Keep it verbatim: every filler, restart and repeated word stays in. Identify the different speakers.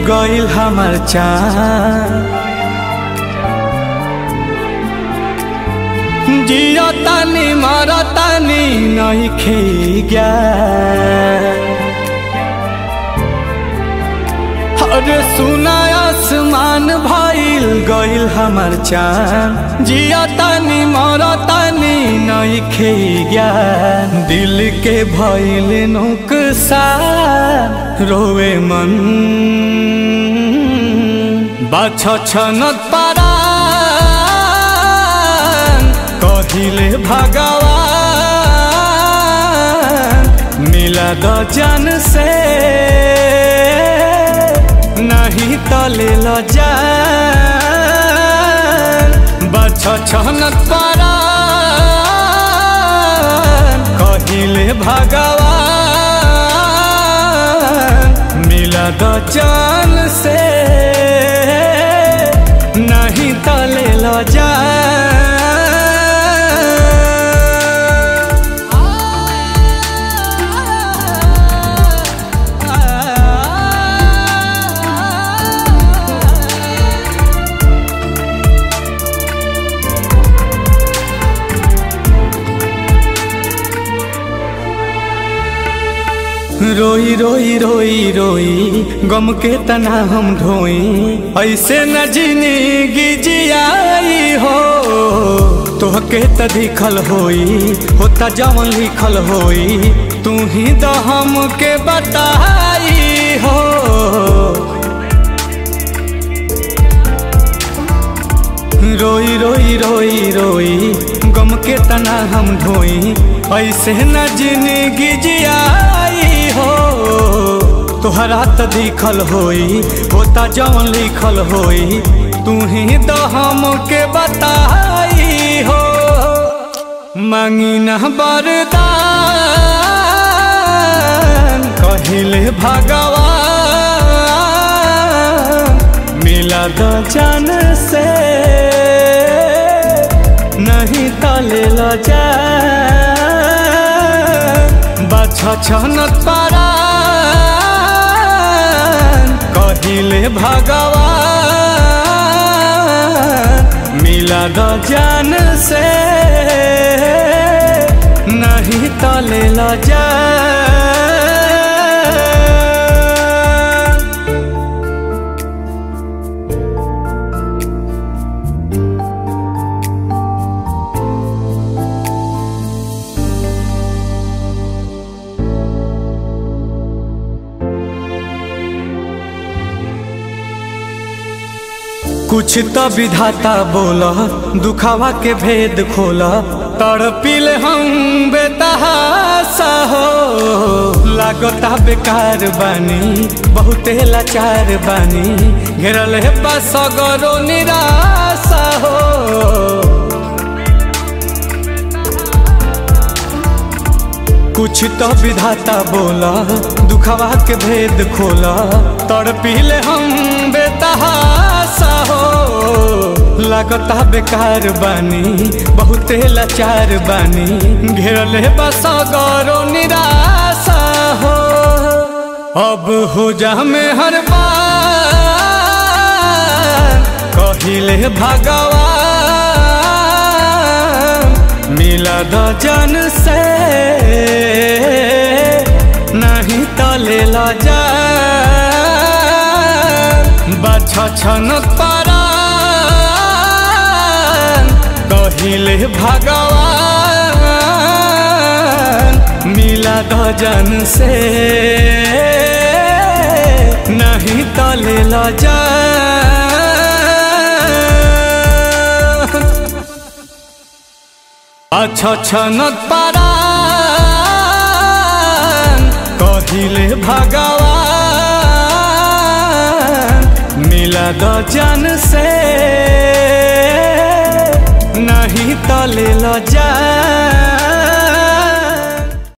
Speaker 1: गइल हमार चाँद जिया तानी मारा तानी नहीं खे गया अरे सुना आसमान भइल गइल हमार चाँद जिया तानी मारा तानी नहीं खे गया दिल के भइल नुकसान रोवे मन बाछ छनत पारा कहिले भगवान मिला दो जान से नहीं तले लो जान बाछ छनत पारा कहिले भगवान मिला दो जान से नहीं तले लो जान रोई रोई रोई रोई गम के तना हम ढोई ऐसे न जिंदगी जियाई हो तोहके त दिखल होई होता जवन लिखल होई तू ही तो हमके बताई हो रोई रोई रोई रोई गम के तना हम ढोई ऐसे न जिंदगी जियाई हो तोहरा त दिखल होई होता जवन लिखल होई तू ही तो हमके बताई हो मांगी न वरदान कहिले भगवान मिला दो जान से नहीं तले लो जान बाछ छनत पारा कहिले भगवान मिला दो जान से नहीं तले लो जान कुछ तो विधाता बोला दुखावा के भेद खोला तड़पिल हम बेतहासा हो लागता बेकार बानी बहुते लाचार बानी घेरल है बस गरो निराशा हो कुछ तो विधाता बोला दुखावा के भेद खोला तड़पिल हम बेतहासा हो लागता बेकार बानी बहुते लाचार बानी घेरल है बस गरो निराशा हो अब हो जा में हर बार कहिले भगवान मिला दो जान से नहीं तले लो जान बाछ छनत पारा कहिले भगवान मिला दो जान से नहीं तले लो जान अच्छा छनत पारा कहिले भगवान मिला दो जान से नहीं तले लो जान।